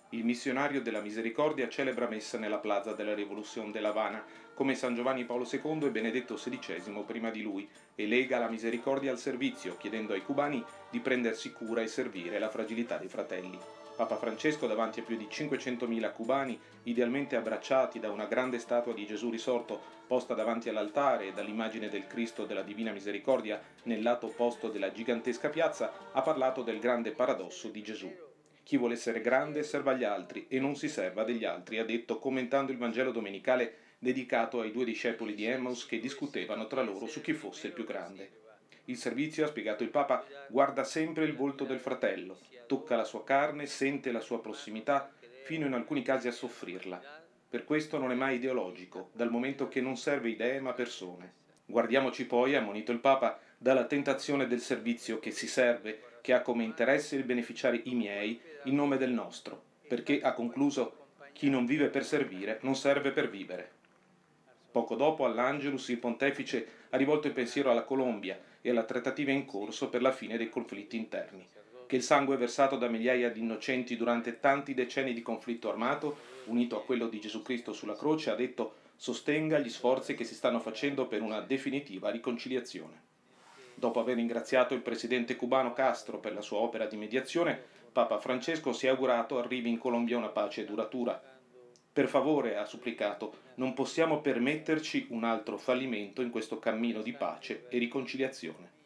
Il missionario della Misericordia celebra messa nella Plaza della Revolución de La Habana, come San Giovanni Paolo II e Benedetto XVI prima di lui, e lega la misericordia al servizio, chiedendo ai cubani di prendersi cura e servire la fragilità dei fratelli. Papa Francesco, davanti a più di 500.000 cubani, idealmente abbracciati da una grande statua di Gesù risorto posta davanti all'altare e dall'immagine del Cristo della Divina Misericordia nel lato opposto della gigantesca piazza, ha parlato del grande paradosso di Gesù. Chi vuole essere grande serva agli altri e non si serva degli altri, ha detto commentando il Vangelo domenicale dedicato ai due discepoli di Emmaus che discutevano tra loro su chi fosse il più grande. Il servizio, ha spiegato il Papa, guarda sempre il volto del fratello, tocca la sua carne, sente la sua prossimità, fino in alcuni casi a soffrirla. Per questo non è mai ideologico, dal momento che non serve idee ma persone. Guardiamoci poi, ha ammonito il Papa, dalla tentazione del servizio che si serve, che ha come interesse il beneficiare i miei in nome del nostro, perché, ha concluso, chi non vive per servire non serve per vivere. Poco dopo, all'Angelus, il pontefice ha rivolto il pensiero alla Colombia e alla trattativa in corso per la fine dei conflitti interni. Che il sangue versato da migliaia di innocenti durante tanti decenni di conflitto armato, unito a quello di Gesù Cristo sulla croce, ha detto, sostenga gli sforzi che si stanno facendo per una definitiva riconciliazione. Dopo aver ringraziato il presidente cubano Castro per la sua opera di mediazione, Papa Francesco si è augurato arrivi in Colombia una pace duratura. Per favore, ha supplicato, non possiamo permetterci un altro fallimento in questo cammino di pace e riconciliazione.